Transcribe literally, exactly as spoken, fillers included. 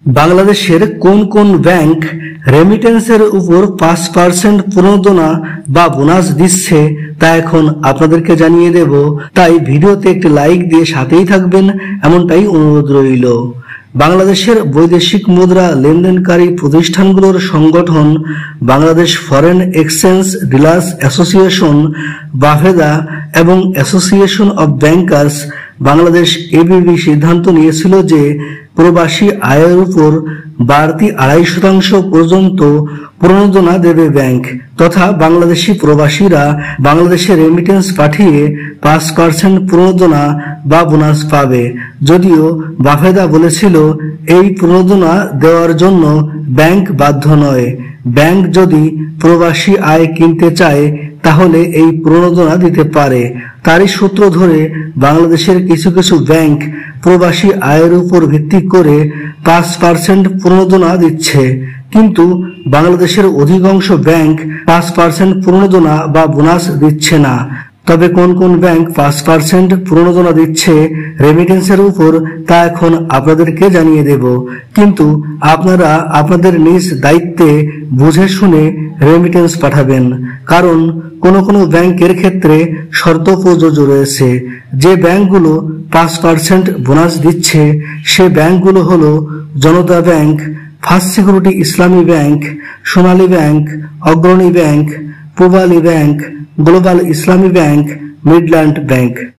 বাংলাদেশের কোন কোন ব্যাংক রেমিটেন্সের উপর পাঁচ পার্সেন্ট প্রণোদনা বা বোনাস দিচ্ছে তা এখন আপনাদেরকে জানিয়ে দেব। তাই ভিডিওতে একটি লাইক দিয়ে সাথেই থাকবেন, এমনটাই অনুরোধ রইল। বাংলাদেশের বৈদেশিক মুদ্রা লেনদেনকারী প্রতিষ্ঠানগুলোর সংগঠন Bangladesh foreign exchange dealers association BAFEDA এবং association of bankers Bangladesh ABB সিদ্ধান্ত নিয়েছিল যে প্রবাসী আয়ের উপর বাড়তি আড়াই শতাংশ পর্যন্ত প্রণোদনা দেবে ব্যাংক, তথা বাংলাদেশি প্রবাসীরা বাংলাদেশে রেমিটেন্স পাঠিয়ে পাঁচ পার্সেন্ট প্রণোদনা বা বোনাস পাবে। যদিও বাফেদা বলেছিল এই প্রণোদনা দেওয়ার জন্য ব্যাংক বাধ্য নয়। ব্যাংক যদি প্রবাসী আয় কিনতে চায় তাহলে এই প্রণোদনা দিতে পারে। তারই সূত্র ধরে বাংলাদেশের কিছু কিছু ব্যাংক প্রবাসী আয়ের উপর ভিত্তি করে পাঁচ পার্সেন্ট প্রণোদনা দিচ্ছে, কিন্তু বাংলাদেশের অধিকাংশ ব্যাংক পাঁচ পার্সেন্ট প্রণোদনা বা বোনাস দিচ্ছে না। তবে কোন কোন ব্যাংক পাঁচ পার্সেন্ট প্রণোদনা দিচ্ছে রেমিটেন্সের উপর তা এখন আপনাদেরকে জানিয়ে দেব। কিন্তু আপনারা আপনাদের নিজ দায়িত্বে বুঝে শুনে রেমিটেন্স পাঠাবেন, কারণ কোন কোন ব্যাংকের ক্ষেত্রে শর্ত প্রযোজ্য রয়েছে। যে ব্যাংকগুলো পাঁচ পার্সেন্ট বোনাস দিচ্ছে সে ব্যাংকগুলো হলো Janata Bank, First Security Islami Bank, Sonali Bank, Agrani Bank, Pubali Bank, Global Islami Bank, Midland bank.